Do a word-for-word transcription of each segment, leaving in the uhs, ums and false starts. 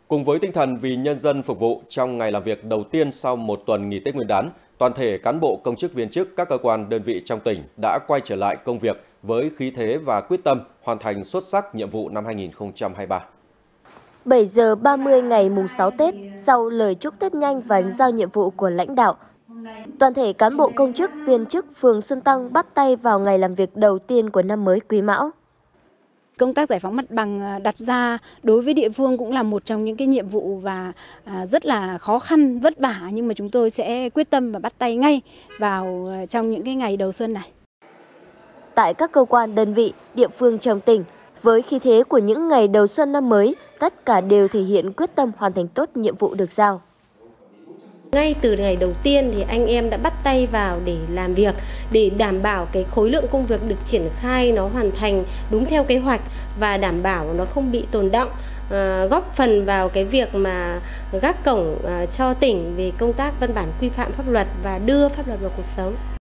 Cùng với tinh thần vì nhân dân phục vụ, trong ngày làm việc đầu tiên sau một tuần nghỉ Tết Nguyên đán, toàn thể cán bộ công chức viên chức các cơ quan đơn vị trong tỉnh đã quay trở lại công việc với khí thế và quyết tâm hoàn thành xuất sắc nhiệm vụ năm hai nghìn không trăm hai mươi ba. bảy giờ ba mươi ngày mùng sáu Tết, sau lời chúc Tết nhanh và giao nhiệm vụ của lãnh đạo, toàn thể cán bộ công chức viên chức phường Xuân Tăng bắt tay vào ngày làm việc đầu tiên của năm mới Quý Mão. Công tác giải phóng mặt bằng đặt ra đối với địa phương cũng là một trong những cái nhiệm vụ và rất là khó khăn, vất vả, nhưng mà chúng tôi sẽ quyết tâm và bắt tay ngay vào trong những cái ngày đầu xuân này. Tại các cơ quan đơn vị, địa phương trong tỉnh, với khí thế của những ngày đầu xuân năm mới, tất cả đều thể hiện quyết tâm hoàn thành tốt nhiệm vụ được giao. Ngay từ ngày đầu tiên thì anh em đã bắt tay vào để làm việc, để đảm bảo cái khối lượng công việc được triển khai nó hoàn thành đúng theo kế hoạch và đảm bảo nó không bị tồn đọng, à, góp phần vào cái việc mà gác cổng à, cho tỉnh về công tác văn bản quy phạm pháp luật và đưa pháp luật vào cuộc sống.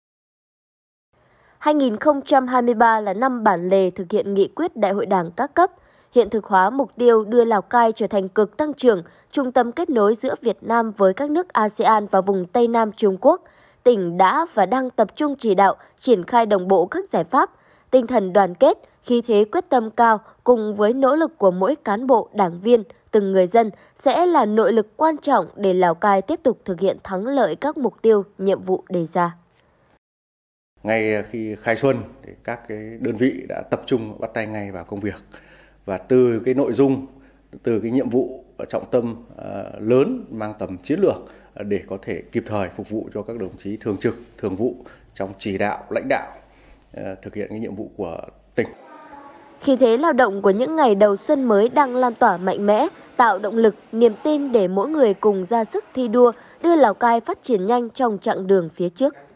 hai nghìn không trăm hai mươi ba là năm bản lề thực hiện nghị quyết Đại hội Đảng các cấp, hiện thực hóa mục tiêu đưa Lào Cai trở thành cực tăng trưởng, trung tâm kết nối giữa Việt Nam với các nước a sê an và vùng Tây Nam Trung Quốc. Tỉnh đã và đang tập trung chỉ đạo, triển khai đồng bộ các giải pháp, tinh thần đoàn kết, khí thế quyết tâm cao cùng với nỗ lực của mỗi cán bộ, đảng viên, từng người dân sẽ là nội lực quan trọng để Lào Cai tiếp tục thực hiện thắng lợi các mục tiêu, nhiệm vụ đề ra. Ngay khi khai xuân, thì các cái đơn vị đã tập trung bắt tay ngay vào công việc. Và từ cái nội dung, từ cái nhiệm vụ trọng tâm uh, lớn mang tầm chiến lược uh, để có thể kịp thời phục vụ cho các đồng chí thường trực, thường vụ trong chỉ đạo, lãnh đạo uh, thực hiện cái nhiệm vụ của tỉnh. Khí thế lao động của những ngày đầu xuân mới đang lan tỏa mạnh mẽ, tạo động lực, niềm tin để mỗi người cùng ra sức thi đua, đưa Lào Cai phát triển nhanh trong chặng đường phía trước.